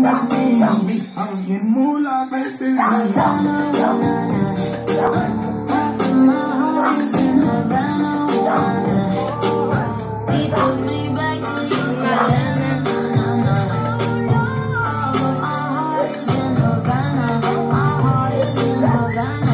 that's me. I was getting moolah, baby. He took me back to East Havana. My heart is in Havana. My heart is in Havana.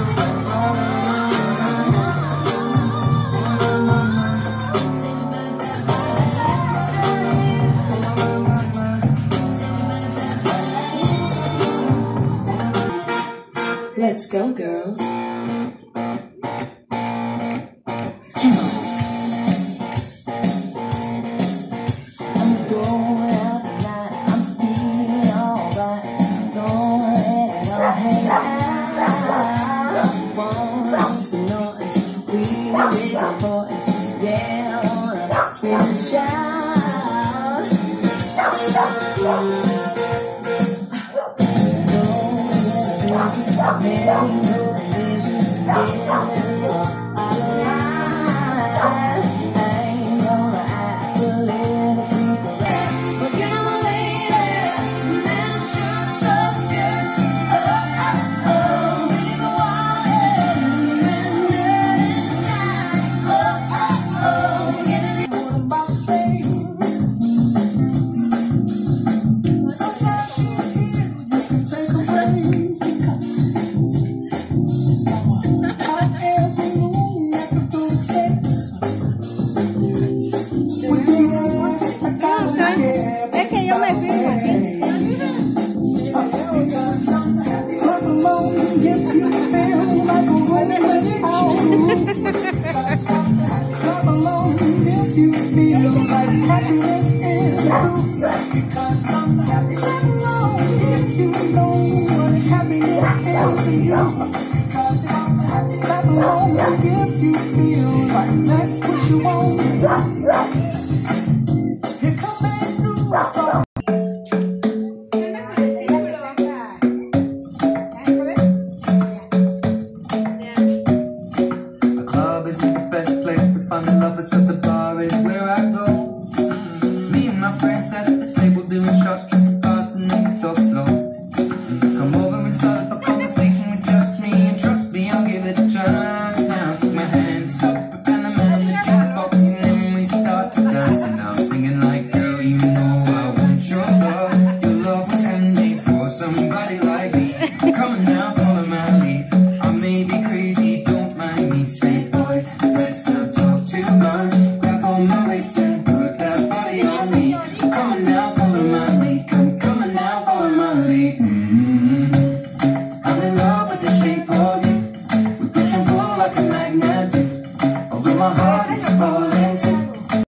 Let's go, girls. Come on. I'm going out tonight. I'm feeling alright. Gonna let it all hang out. Wanna make some noise. We raise our voice. Yeah, I wanna scream and shout. Making visions, getting all alive. I ain't gonna act a little people right. But you know, lady, men should short skirts. Oh, oh, oh, we go wild and red in sky. Oh, oh, oh, getting it. What about the same? Sunshine, she's here. You can take a break. The lovers, so the bar is where I go. Me and my friends sat at the table doing shots, drinking fast, and then we talk slow.